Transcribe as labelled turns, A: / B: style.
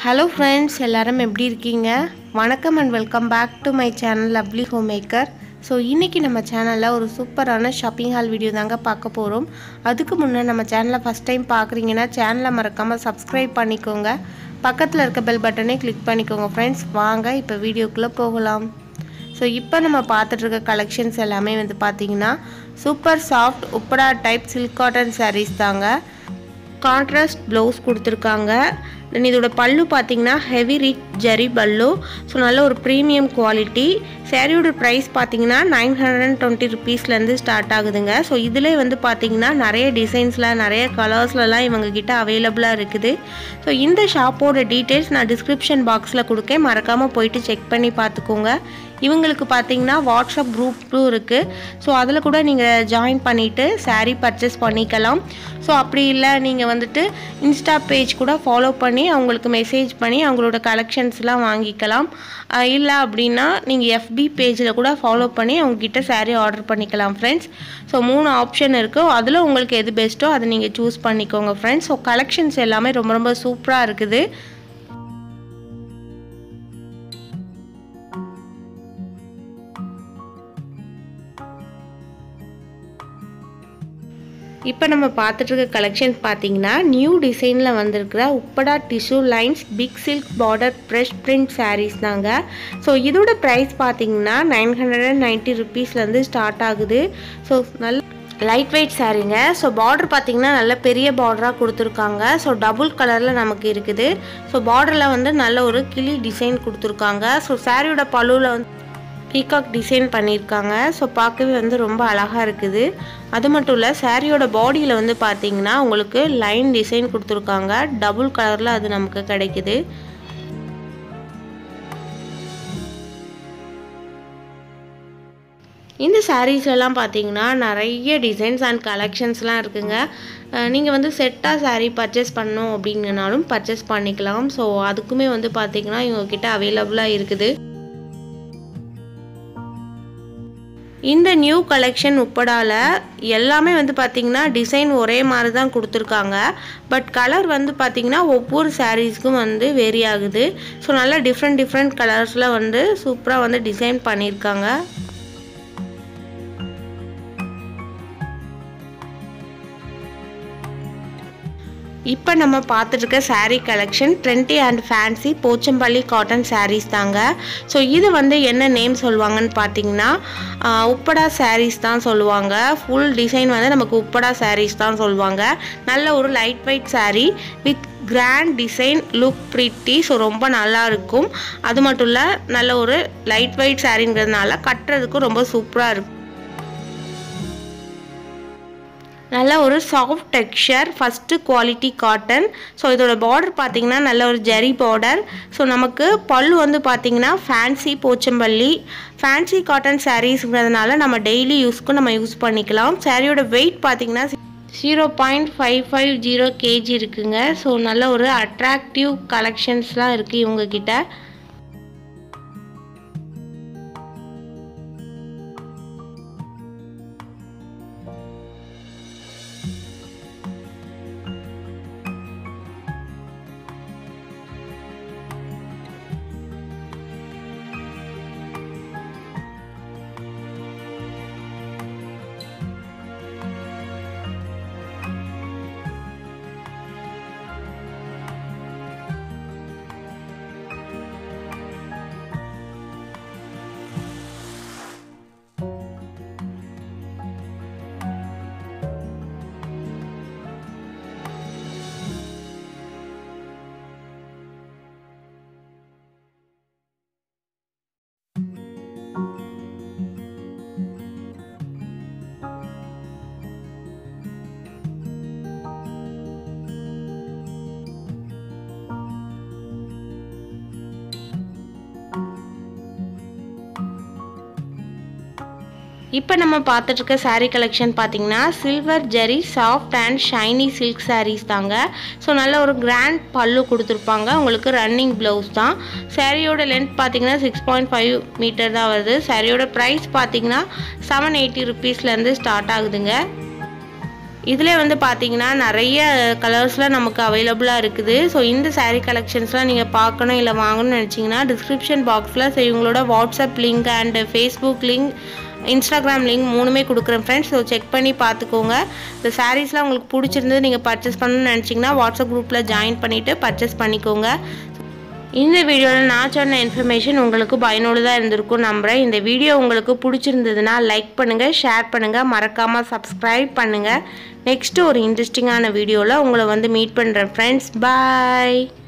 A: Hello friends, எல்லாரும் எப்படி இருக்கீங்க? வணக்கம் and welcome back to my channel Lovely Homemaker. So இன்றைக்கி நம்ம சேனலில் ஒரு சூப்பரான ஷாப்பிங் ஹால் வீடியோ தாங்க பார்க்க போகிறோம். அதுக்கு முன்னே நம்ம சேனலை ஃபஸ்ட் டைம் பார்க்குறீங்கன்னா சேனலை மறக்காமல் சப்ஸ்கிரைப் பண்ணிக்கோங்க. பக்கத்தில் இருக்க பெல் பட்டனே கிளிக் பண்ணிக்கோங்க ஃப்ரெண்ட்ஸ். வாங்க இப்போ வீடியோக்குள்ளே போகலாம். ஸோ இப்போ நம்ம பார்த்துட்ருக்க கலெக்ஷன்ஸ் எல்லாமே வந்து பார்த்திங்கன்னா super soft Uppada type silk cotton sarees தாங்க. கான்ட்ராஸ்ட் ப்ளவுஸ் கொடுத்துருக்காங்க. தென் இதோட பல்லு பார்த்திங்கன்னா ஹெவி ரிச் ஜரி பல்லு. ஸோ நல்ல ஒரு ப்ரீமியம் குவாலிட்டி. சாரியோட ப்ரைஸ் பார்த்திங்கன்னா 920 ருபீஸ்லேருந்து ஸ்டார்ட் ஆகுதுங்க. ஸோ இதில் வந்து பார்த்திங்கன்னா நிறைய டிசைன்ஸில் நிறைய கலர்ஸ்லலாம் இவங்கக்கிட்ட அவைலபிளாக இருக்குது. ஸோ இந்த ஷாப்போட டீட்டெயில்ஸ் நான் டிஸ்கிரிப்ஷன் பாக்ஸில் கொடுக்கேன், மறக்காமல் போயிட்டு செக் பண்ணி பார்த்துக்கோங்க. இவங்களுக்கு பார்த்தீங்கன்னா வாட்ஸ்அப் குரூப்பும் இருக்குது. ஸோ அதில் கூட நீங்கள் ஜாயின் பண்ணிவிட்டு சாரீ பர்ச்சேஸ் பண்ணிக்கலாம். ஸோ அப்படி இல்லை நீங்கள் வந்துட்டு இன்ஸ்டா பேஜ் கூட ஃபாலோ பண்ணி அவங்களுக்கு மெசேஜ் பண்ணி அவங்களோட கலெக்ஷன்ஸ்லாம் வாங்கிக்கலாம். இல்லை அப்படின்னா நீங்கள் எஃபி பேஜில் கூட ஃபாலோ பண்ணி அவங்கக்கிட்ட சாரீ ஆர்டர் பண்ணிக்கலாம் ஃப்ரெண்ட்ஸ். ஸோ 3 ஆப்ஷன் இருக்குது. அதில் உங்களுக்கு எது பெஸ்ட்டோ அதை நீங்கள் சூஸ் பண்ணிக்கோங்க ஃப்ரெண்ட்ஸ். ஸோ கலெக்ஷன்ஸ் எல்லாமே ரொம்ப ரொம்ப சூப்பராக இருக்குது. இப்போ நம்ம பார்த்துட்ருக்க கலெக்ஷன் பார்த்தீங்கன்னா நியூ டிசைனில் வந்திருக்கிற Uppada tissue lines big silk border brush print sarees தாங்க. ஸோ இதோட ப்ரைஸ் பார்த்தீங்கன்னா 990 ருபீஸ்லேருந்து ஸ்டார்ட் ஆகுது. ஸோ நல்ல லைட் வெயிட் சாரீங்க. ஸோ பார்டர் பார்த்திங்கன்னா நல்ல பெரிய பார்டராக கொடுத்துருக்காங்க. ஸோ டபுள் கலரில் நமக்கு இருக்குது. ஸோ பார்டரில் வந்து நல்ல ஒரு கிளி டிசைன் கொடுத்துருக்காங்க. ஸோ சாரியோட பல்லுவில் வந்து பீகாக் டிசைன் பண்ணியிருக்காங்க. ஸோ பார்க்கவே வந்து ரொம்ப அழகாக இருக்குது. அது மட்டும் இல்லை சாரியோட பாடியில் வந்து பார்த்திங்கன்னா உங்களுக்கு லைன் டிசைன் கொடுத்துருக்காங்க. டபுள் கலரில் அது நமக்கு கிடைக்குது. இந்த சாரீஸ்லாம் பார்த்தீங்கன்னா நிறைய டிசைன்ஸ் அண்ட் கலெக்ஷன்ஸ்லாம் இருக்குங்க. நீங்கள் வந்து செட்டாக சாரீ பர்ச்சேஸ் பண்ணணும் அப்படிங்கனாலும் பர்ச்சேஸ் பண்ணிக்கலாம். ஸோ அதுக்குமே வந்து பார்த்திங்கன்னா இவங்கக்கிட்ட அவைலபிளாக இருக்குது. இந்த நியூ கலெக்ஷன் உப்படால எல்லாமே வந்து பார்த்திங்கன்னா டிசைன் ஒரே மாதிரி தான் கொடுத்துருக்காங்க. பட் கலர் வந்து பார்த்திங்கன்னா ஒவ்வொரு சாரீஸ்க்கும் வந்து வேரி ஆகுது. ஸோ நல்லா டிஃப்ரெண்ட் கலர்ஸில் வந்து சூப்பராக வந்து டிசைன் பண்ணியிருக்காங்க. இப்போ நம்ம பார்த்துட்ருக்க saree collection trendy and fancy Pochampally cotton sarees தாங்க. ஸோ இது வந்து என்ன நேம் சொல்லுவாங்கன்னு பார்த்தீங்கன்னா உப்படா சாரீஸ் தான் சொல்லுவாங்க. ஃபுல் டிசைன் வந்து நமக்கு உப்படா சாரீஸ் தான் சொல்லுவாங்க. நல்ல ஒரு light weight saree with grand design look pretty. So ரொம்ப நல்லா இருக்கும். அது மட்டும் இல்லை நல்ல ஒரு லைட் வெயிட் சாரீங்கிறதுனால கட்டுறதுக்கும் ரொம்ப சூப்பராக இருக்கும். நல்ல ஒரு soft texture first quality cotton. So இதோட பார்டர் பார்த்திங்கன்னா நல்ல ஒரு ஜரி பார்டர். ஸோ நமக்கு பல்லு வந்து பார்த்திங்கன்னா ஃபேன்சி போச்சம்பள்ளி ஃபேன்சி காட்டன் சாரீஸ்ங்கிறதுனால நம்ம டெய்லி யூஸ்க்கும் நம்ம யூஸ் பண்ணிக்கலாம். சாரியோட வெயிட் பார்த்திங்கன்னா 0.550 kg இருக்குங்க. ஸோ நல்ல ஒரு அட்ராக்டிவ் கலெக்ஷன்ஸ்லாம் இருக்குது இவங்கக்கிட்ட. இப்போ நம்ம பார்த்துட்ருக்க சாரீ கலெக்ஷன் பார்த்திங்கன்னா silver zari soft and shiny silk sarees தாங்க. ஸோ நல்ல ஒரு கிராண்ட் பல்லு கொடுத்துருப்பாங்க. உங்களுக்கு ரன்னிங் ப்ளவுஸ் தான். சாரியோட லென்த் பார்த்திங்கன்னா 6.5 மீட்டர் தான் வருது. சாரியோட ப்ரைஸ் பார்த்திங்கன்னா 780 ருபீஸ்லேருந்து ஸ்டார்ட் ஆகுதுங்க. இதில் வந்து பார்த்தீங்கன்னா நிறைய கலர்ஸ்லாம் நமக்கு அவைலபிளாக இருக்குது. ஸோ இந்த saree கலெக்ஷன்ஸ்லாம் நீங்கள் பார்க்கணும் இல்லை வாங்கணும்னு நினச்சிங்கன்னா டிஸ்கிரிப்ஷன் பாக்ஸில் ஸோ இவங்களோட WhatsApp link and Facebook link, Instagram link 3மே கொடுக்குறேன் ஃப்ரெண்ட்ஸ். ஸோ செக் பண்ணி பார்த்துக்கோங்க. இந்த சாரீஸ்லாம் உங்களுக்கு பிடிச்சிருந்தது நீங்கள் பர்ச்சேஸ் பண்ணணும்னு நினச்சிங்கன்னா வாட்ஸ்அப் குரூப்பில் ஜாயின் பண்ணிவிட்டு பர்ச்சேஸ் பண்ணிக்கோங்க. இந்த வீடியோவில் நான் சொன்ன இன்ஃபர்மேஷன் உங்களுக்கு பயனுள்ளதாக இருந்திருக்கும் நம்புகிறேன். இந்த வீடியோ உங்களுக்கு பிடிச்சிருந்ததுன்னா லைக் பண்ணுங்கள், ஷேர் பண்ணுங்கள், மறக்காமல் சப்ஸ்கிரைப் பண்ணுங்கள். நெக்ஸ்ட்டு ஒரு இன்ட்ரெஸ்டிங்கான வீடியோவில் உங்களை வந்து மீட் பண்ணுறேன் ஃப்ரெண்ட்ஸ். பாய்.